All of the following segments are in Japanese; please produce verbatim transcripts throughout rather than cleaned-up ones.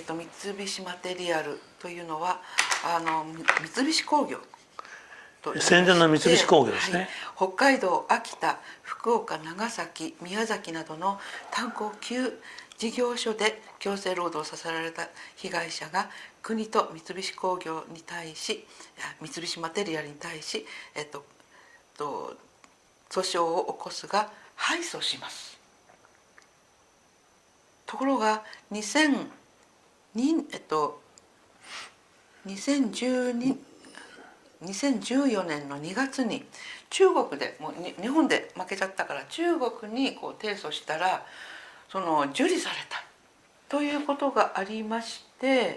と三菱マテリアルというのはあの三菱工業と言いまして、 戦前の三菱工業ですね、 はい、北海道、秋田、福岡、長崎、宮崎などの炭鉱きゅう事業所で強制労働させられた被害者が国と三菱工業に対し、三菱マテリアルに対し、えっと、と訴訟を起こすが敗訴します。ところがにせんに、えっと、にせんじゅうに にせんじゅうよねんのにがつに中国でもうに日本で負けちゃったから中国にこう提訴したらその受理されたということがありまして、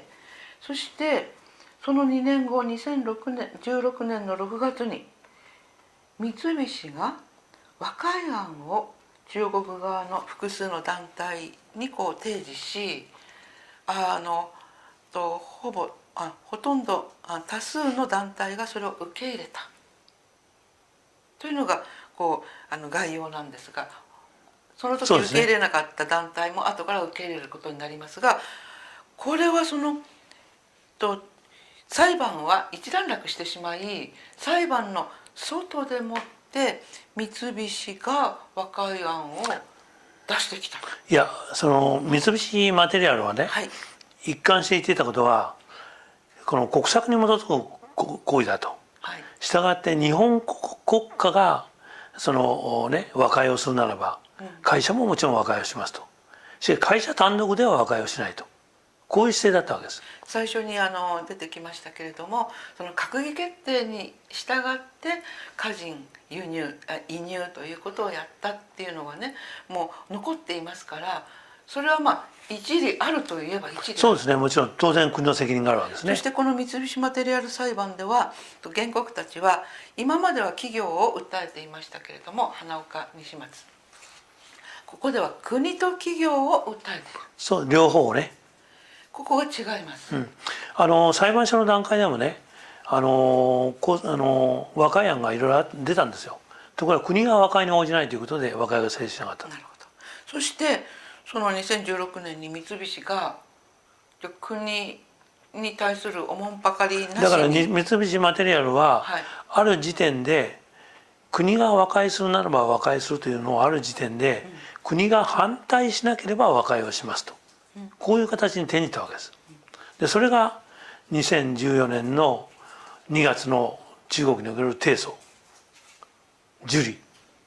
そしてそのにねんごにせんじゅうろくねんのろくがつに三菱が和解案を中国側の複数の団体にこう提示し、あのとほぼあほとんどあ多数の団体がそれを受け入れたというのがこうあの概要なんですが、その時受け入れなかった団体も後から受け入れることになりますが、これはそのと裁判は一段落してしまい、裁判の外でもって三菱が和解案を出してきた。 いや、その三菱マテリアルはね、はい、一貫して言っていたことはこの国策に基づく行為だと、はい、したがって日本国家がその、ね、和解をするならば会社ももちろん和解をしますと。しかし会社単独では和解をしないと、こういう姿勢だったわけです。 最初にあの出てきましたけれども、その閣議決定に従って個人輸入移入ということをやったっていうのがね、もう残っていますから、それはまあ一理あるといえば一理ある。 そうですね、もちろん当然国の責任があるわけですね。 そしてこの三菱マテリアル裁判では原告たちは今までは企業を訴えていましたけれども、花岡西松、ここでは国と企業を訴えている。 そう、両方ね。 ここが違います、 うん、あの裁判所の段階でもね、あのこあの和解案がいろいろ出たんですよ。ところが国が和解に応じないということで和解が成立しなかった。 なるほど。そしてそのにせんじゅうろくねんに三菱が国に対するおもんぱかりなしに、 だから三菱マテリアルは、はい、ある時点で国が和解するならば和解するというのをある時点で、うん、国が反対しなければ和解をしますと、うん、こういう形に転じたわけです。でそれがにせんじゅうよねんのにがつの中国における提訴受理、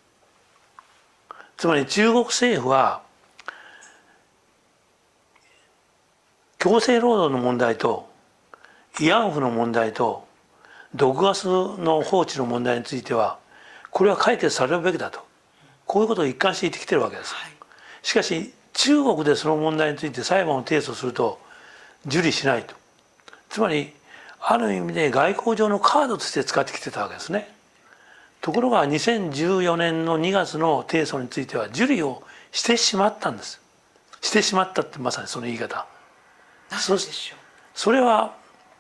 つまり中国政府は強制労働の問題と慰安婦の問題と毒ガスの放置の問題についてはこれは解決されるべきだと、こういうことを一貫して言ってきてるわけです。はい、しかし中国でその問題について裁判を提訴すると受理しないと、つまりある意味で外交上のカードとして使ってきてたわけですね。ところがにせんじゅうよねんのにがつの提訴については受理をしてしまったんです。してしまったってまさにその言い方。 なぜでしょう。 それは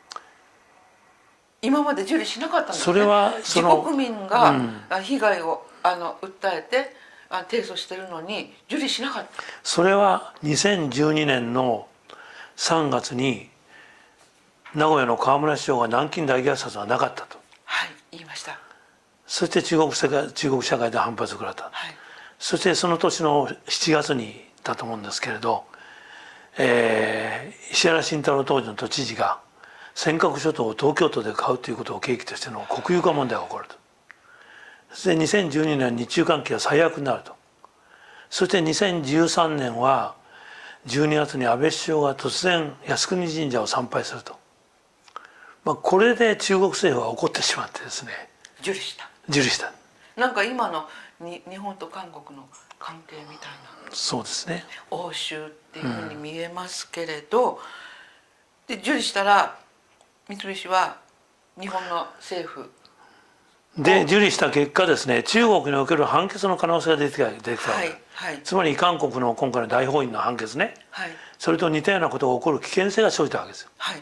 今まで受理しなかったんですね。 それはその自国民が被害をあの訴えて提訴してるのに受理しなかった。 それはにせんじゅうにねんのさんがつに名古屋の河村市長が南京大虐殺はなかったと、 はい、言いました。 そして中国社会、中国社会で反発を食らった、はい、そしてその年のしちがつにだと思うんですけれど、えー、石原慎太郎当時の都知事が尖閣諸島を東京都で買うということを契機としての国有化問題が起こると。そしてにせんじゅうにねん日中関係は最悪になると。そしてにせんじゅうさんねんはじゅうにがつに安倍首相が突然靖国神社を参拝すると、まあ、これで中国政府は怒ってしまってですね、 受理した受理したなんか今のに日本と韓国の関係みたいな、 そうですね、 応酬っていうふうに見えますけれど、うん、で受理したら三菱は日本の政府で受理した結果ですね、中国における判決の可能性が出てきた出てきたわけ、はいはい、つまり韓国の今回の大法院の判決ね、はい、それと似たようなことが起こる危険性が生じたわけですよ、はい、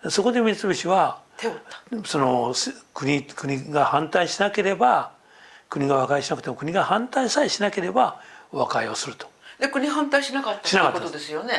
そこで三菱は手を打ったその 国, 国が反対しなければ、国が和解しなくても国が反対さえしなければ和解をすると。 で国反対しなかったということですよね。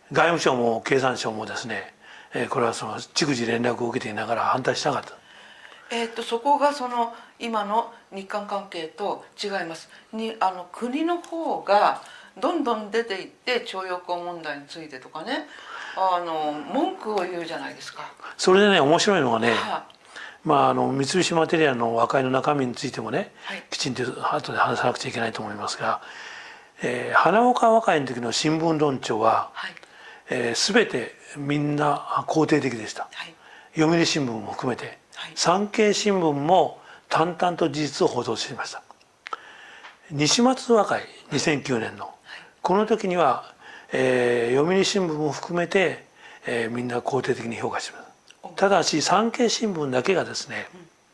外務省も経産省もですね、えーこれはその逐次連絡を受けていながら反対しなかった。 えー、とそこがその今の日韓関係と違います。にあの国の方がどんどん出ていって徴用工問題についてとかね、あの文句を言うじゃないですか。 それでね面白いのがね、 はまあ、あの三菱マテリアルの和解の中身についてもね、 はいきちんと後で話さなくちゃいけないと思いますが、えー花岡和解の時の新聞論調は、 はいえー、全てみんな肯定的でした。 はい読売新聞も含めて、 はい産経新聞も淡々と事実を報道していました。西松和解にせんきゅうねんの、この時には、えー読売新聞も含めて、えーみんな肯定的に評価しています。ただし産経新聞だけがですね、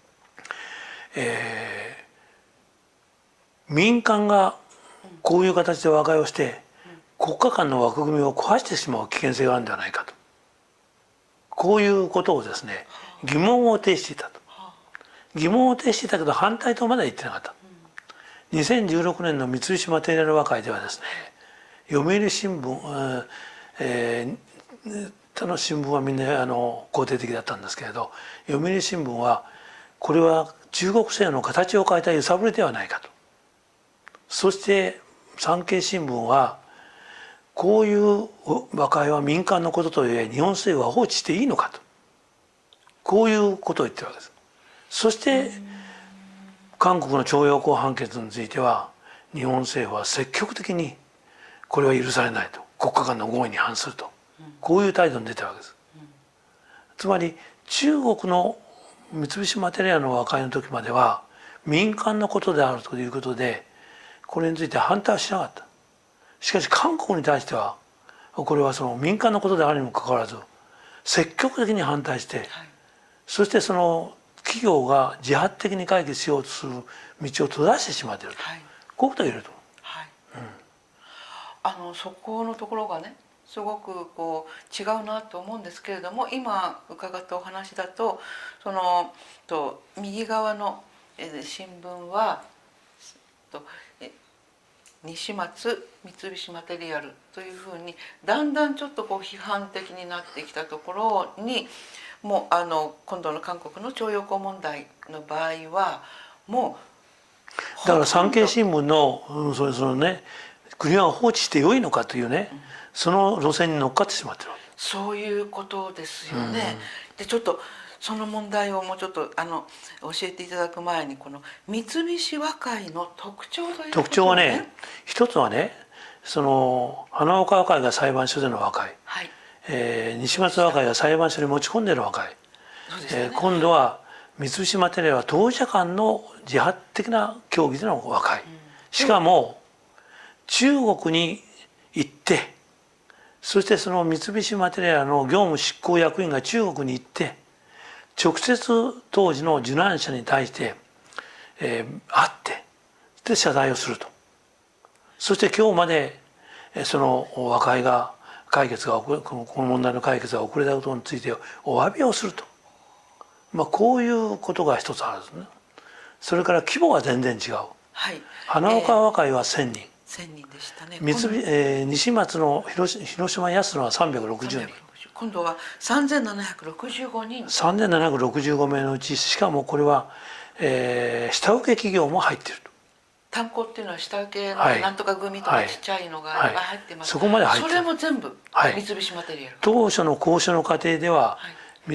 えー民間がこういう形で和解をして国家間の枠組みを壊してしまう危険性があるんではないかと、こういうことをですね疑問を呈していたと。疑問を呈していたけど反対とまでは言ってなかった。にせんじゅうろくねんの三菱マテリアル和解ではですね、読売新聞、えー、他の新聞はみんなあの肯定的だったんですけれど、読売新聞はこれは中国製の形を変えた揺さぶりではないかと。そして産経新聞はこういう和解は民間のことといえ日本政府は放置していいのかと、こういうことを言ってるわけです。そして韓国の徴用工判決については日本政府は積極的にこれは許されないと、国家間の合意に反すると、こういう態度に出てるわけです。つまり中国の三菱マテリアルの和解の時までは民間のことであるということでこれについて反対はしなかった。しかし韓国に対してはこれはその民間のことであるにもかかわらず積極的に反対して、そしてその企業が自発的に解決しようとする道を閉ざしてしまっていると、 はいこういうことが言えると思う。 はいあのそこのところがねすごくこう違うなと思うんですけれども、今伺ったお話だとそのと右側のえ新聞はとえ西松三菱マテリアルというふうにだんだんちょっとこう批判的になってきたところに、もうあの今度の韓国の徴用工問題の場合はもうだから産経新聞の、うん、それそのね国は放置してよいのかというね、うん、その路線に乗っかってしまってる。 そういうことですよね。うん、でちょっとその問題をもうちょっとあの教えていただく前に、この三菱和解の特徴ということ、ね、 特徴はね、一つはね、その花岡和解が裁判所での和解、はい、えー、西松和解が裁判所に持ち込んでの和解、ねえー、今度は三菱マテリアルは当事者間の自発的な協議での和解、うん、しかも中国に行って、そしてその三菱マテリアルの業務執行役員が中国に行って直接当時の受難者に対して、えー、会ってで謝罪をすると。そして今日までその和解が解決が遅れこの問題の解決が遅れたことについてお詫びをすると、まあ、こういうことが一つあるんですね。それから規模が全然違う、はい、花岡和解はせんにん、えーせんにんでしたね。 三菱、えー、西松の広広島安野はさんびゃくろくじゅうにん、 今度はさんぜんななひゃくろくじゅうごにん、 さんぜんななひゃくろくじゅうごめいのうち、しかもこれは、えー、下請け企業も入っていると。 炭鉱っていうのは下請けのなんとか組とかちっちゃいのが入ってます、 はいはい、そこまで入ってる。それも全部三菱マテリアル、はい、 当初の交渉の過程では、はい、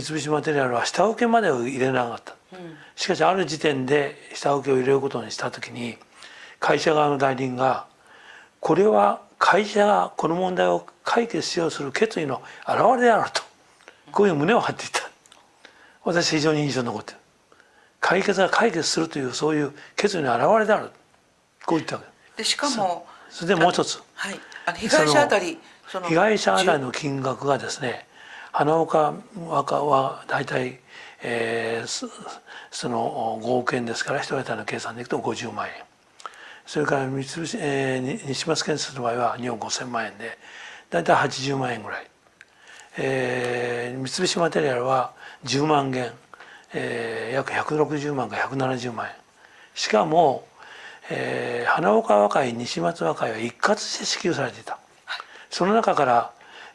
三菱マテリアルは下請けまでを入れなかった、うん、しかしある時点で下請けを入れることにした時に会社側の代理人がこれは会社がこの問題を解決しようとする決意の表れであると、こういう胸を張っていた。私非常に印象に残っている。解決が解決するというそういう決意の表れである、こう言ったわけで、しかもそれでもう一つ、 はい、あの被害者あたりその被害者あたりの金額がですね、花岡和解は大体、えー、そのごおくえんですから一人当たりの計算でいくとごじゅうまんえん、それから三菱、えー、西松建設の場合はにおくごせんまんえんで大体はちじゅうまんえんぐらい、えー、三菱マテリアルはじゅうまんげん、えー、約ひゃくろくじゅうまんかひゃくななじゅうまんえん、しかも、えー、花岡和解西松和解は一括して支給されていた。その中から、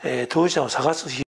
えー当事者を探す